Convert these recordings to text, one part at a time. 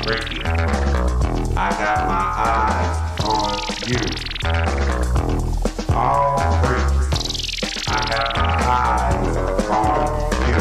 freaky. I got my eyes on you. All freaky. I got my eyes on you.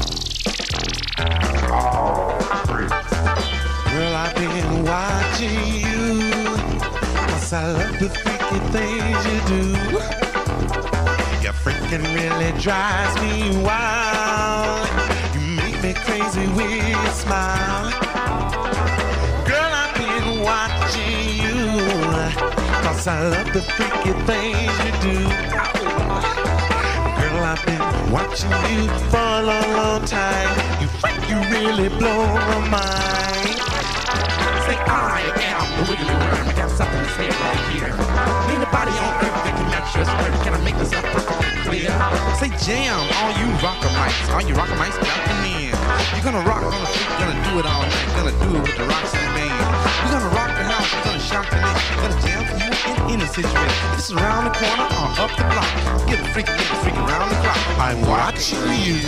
All freaky. Girl, I've been watching you, 'cause I love the freaky things you do. Your freaking really drives me wild. You make me crazy with your smile. Girl, I've been watching you, 'cause I love the freaky things you do. Girl, I've been watching you for a long, long time. You really blow my mind. Say I am the wiggly worm. I got something to say right here. Anybody on earth that can match your spirit? Can I make this up perfectly clear? Say jam, all you rocker mics. All you rocker mics, drop them in. You're gonna rock, gonna freak, gonna do it all night. Gonna do it with the Roxy band. You're gonna rock the house, you're gonna shock the neck. Gonna jam for you in any situation. This is around the corner or up the block. Get a freak around the clock. I'm watching you.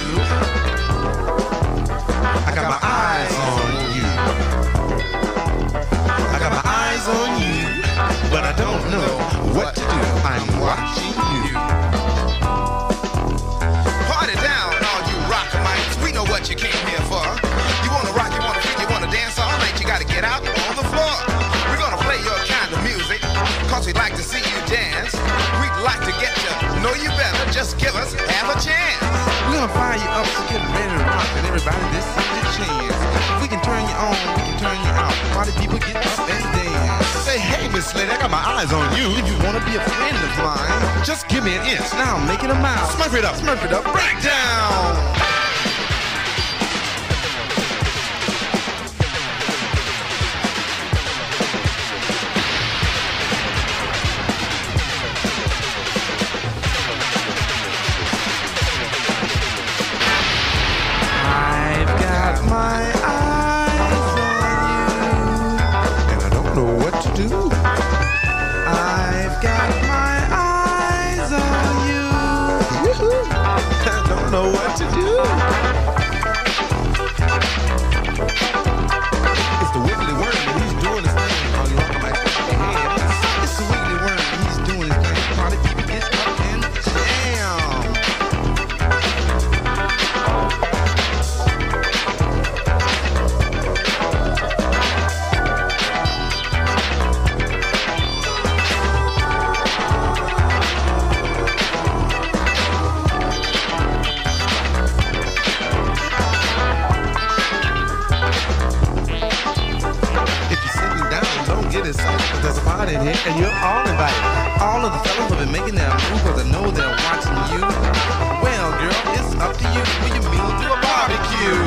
I got my eyes on you. I got my eyes on you, but I don't know what to do. I'm watching you. Party down, all you rocker mics. We know what you came here for. You wanna rock, you wanna freak, you wanna dance all night. You gotta get out on the floor. We're gonna play your kind of music, 'cause we'd like to see you dance. We'd like to get to know you better. Just give us half a chance. We're gonna fire you up, so get ready to rock. And everybody, this is your chance. We can turn you on, we can turn you out. Party people get up and dance. Say, hey, Miss Lady, I got my eyes on you. If you wanna be a friend of mine, just give me an inch. Now I'm making a mile. Smurf it up, break down. I've got my eyes on you, and I don't know what to do. I've got my eyes on you. I don't know what to do. It's the wiggly worm, and he's doing his thing. Oh, you rock my head. It's the wiggly worm, and he's doing his thing. Party people get up and jam. There's a party in here, and you're all invited. All of the fellas have been making their move, 'cause I know they're watching you. Well, girl, it's up to you. Will you meal do a barbecue?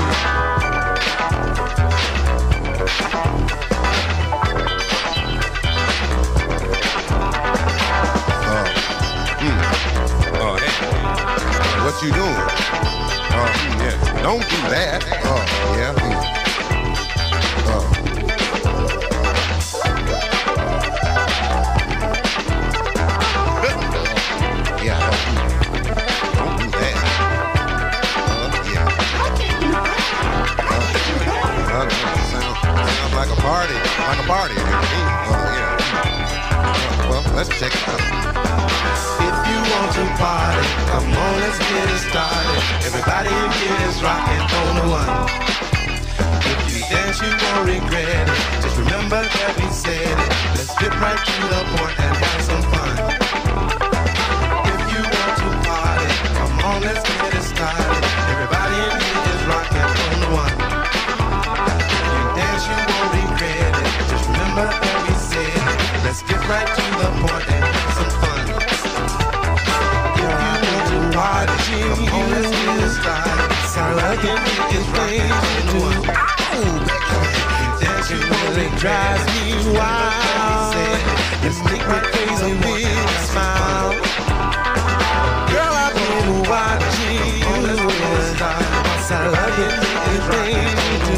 Hey, what you doing? Yeah, don't do that. Yeah. Sounds like a party. Well, let's check it out. If you want to party, come on, let's get it started. Everybody get is rocking on the one. If you dance, you won't regret it. Just remember that we said it. Let's get right to the point and have some fun. If you want to party, come on, let's get it started. Everybody in here is rocking on the one. If you dance, you won't regret it. Just remember that we said it. Let's get right to the point and have some fun. If you want to party, come on, let's get it started. Again, it's raining to dancing really drives me wild. You make me crazy with a smile. Girl, I've been watching you. Again, it's raining to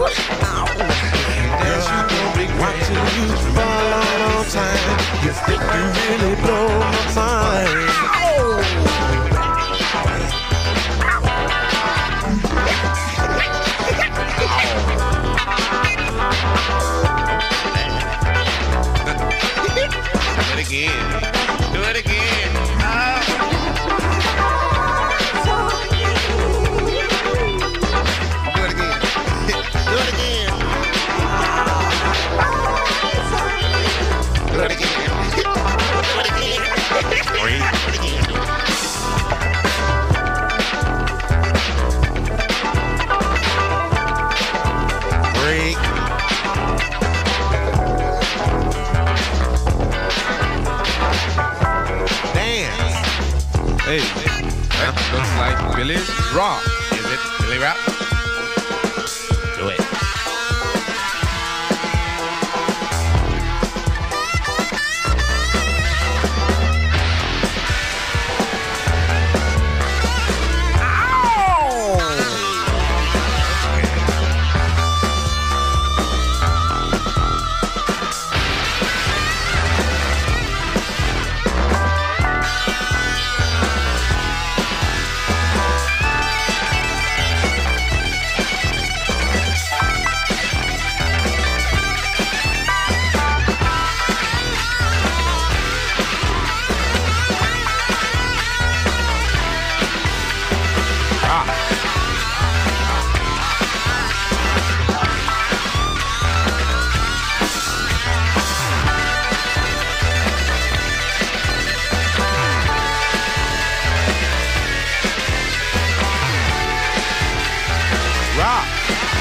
dance you won't be watching you for a long time. You think you really blow my mind. Rock. Is it Billy Rock? Do it.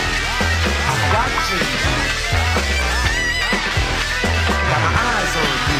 I'm watching you. Got my eyes on you.